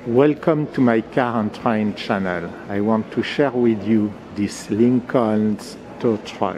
Welcome to my car and train channel. I want to share with you this Lincoln's tow truck.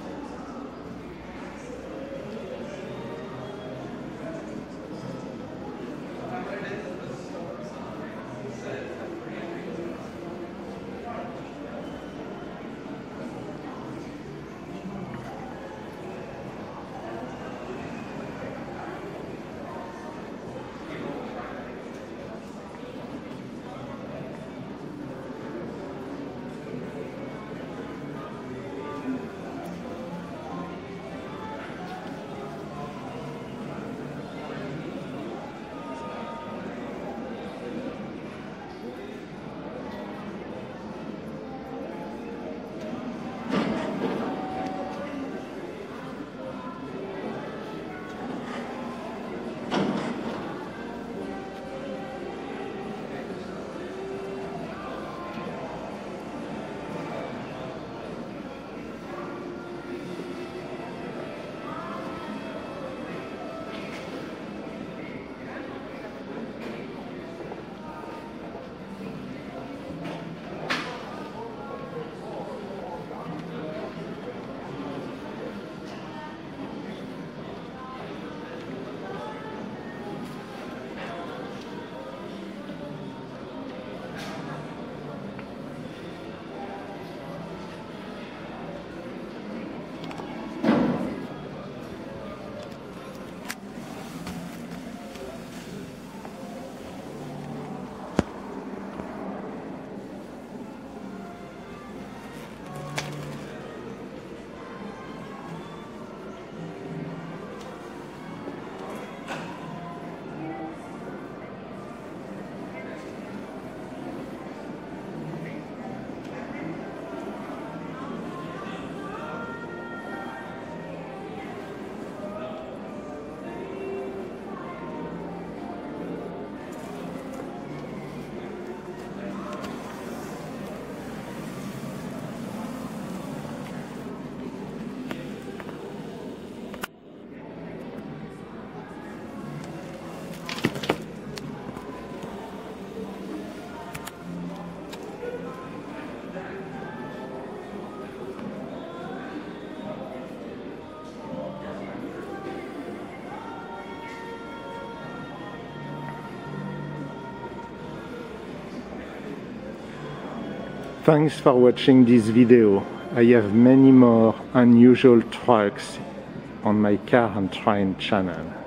Thanks for watching this video. I have many more unusual trucks on my car and train channel.